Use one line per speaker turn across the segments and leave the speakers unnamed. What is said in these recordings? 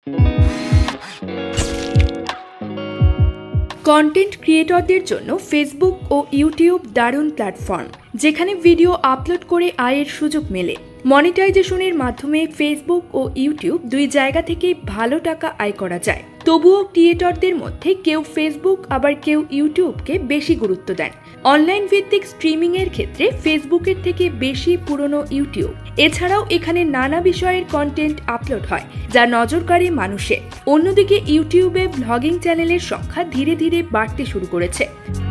Content ক্রিয়েটরদের জন্য Facebook ও ইউটিউব দারুণ প্ল্যাটফর্ম, যেখানে ভিডিও আপলোড করে আয়ের সুযোগ মেলে। মনিটাইজেশনের মাধ্যমে ফেসবুক ও ইউটিউব দুই জায়গা থেকেই ভালো টাকা আয় করা যায়। তবুও ক্রিয়েটরদের মধ্যে কেউ ফেসবুক আবার কেউ ইউটিউবকে বেশি গুরুত্ব দেন। অনলাইন ভিত্তিক স্ট্রিমিং এর ক্ষেত্রে ফেসবুকের থেকে বেশি পুরনো ইউটিউব। এছাড়াও এখানে নানা বিষয়ের কন্টেন্ট আপলোড হয় যা নজর কাড়ে মানুষের। অন্যদিকে ইউটিউবে ব্লগিং চ্যানেলের সংখ্যা ধীরে ধীরে বাড়তে শুরু করেছে।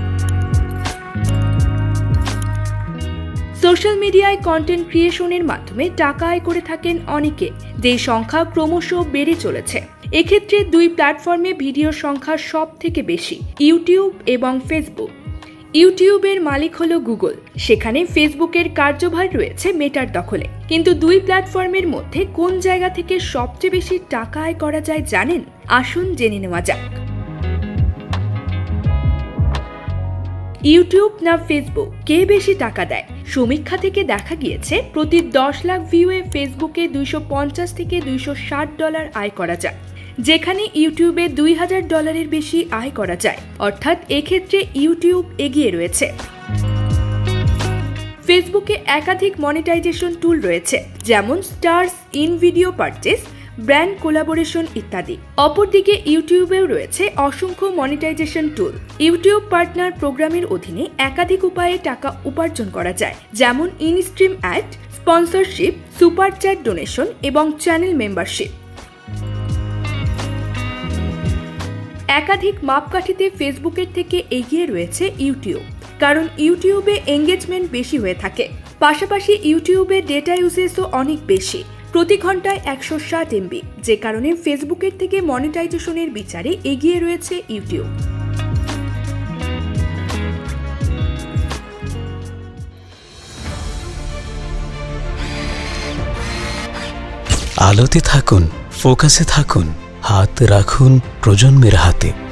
সোশ্যাল মিডিয়ায় কন্টেন্ট ক্রিয়েশনের মাধ্যমে টাকা আয় করে থাকেন অনেকে, যে সংখ্যা ক্রমশ বেড়ে চলেছে। এক্ষেত্রে দুই প্ল্যাটফর্মে ভিডিওর সংখ্যা সব থেকে বেশি, ইউটিউব এবং ফেসবুক। ইউটিউবের মালিক হলো গুগল, সেখানে ফেসবুকের কার্যভার রয়েছে মেটার দখলে। কিন্তু দুই প্ল্যাটফর্মের মধ্যে কোন জায়গা থেকে সবচেয়ে বেশি টাকা আয় করা যায় জানেন? আসুন জেনে নেওয়া যাক। ইউটিউব না ফেসবুক, কে বেশি টাকা দেয়? সমীক্ষা থেকে দেখা গিয়েছে প্রতি 10 লাখ ভিউয়ে ফেসবুকে $250 থেকে $260 আয় করা যায়, যেখানে ইউটিউবে $2000 বেশি আয় করা যায়। অর্থাৎ এক্ষেত্রে ইউটিউব এগিয়ে রয়েছে। ফেসবুকে একাধিক মনিটাইজেশন টুল রয়েছে, যেমন stars, in video purchase, brand collaboration ইত্যাদি। অপরদিকে ইউটিউবেও রয়েছে অসংখ্য মনিটাইজেশন টুল। ইউটিউব পার্টনার প্রোগ্রামের অধীনে একাধিক উপায়ে টাকা উপার্জন করা যায়, যেমন instream ad, sponsorship, super chat donation এবং চ্যানেল মেম্বারশিপ। একাধিক মাপকাঠিতে ফেসবুকের থেকে এগিয়ে রয়েছে ইউটিউব, কারণ ইউটিউবে এঙ্গেজমেন্ট বেশি হয়ে থাকে। পাশাপাশি ইউটিউবে ডেটা ইউসেজও অনেক বেশি, প্রতি ঘন্টায় 160 MB, যে কারণে ফেসবুকের থেকে মনিটাইজেশনের বিচারে এগিয়ে রয়েছে ইউটিউব।
আলোতে থাকুন, ফোকাসে থাকুন, হাত রাখুন প্রজন্মের হাতে।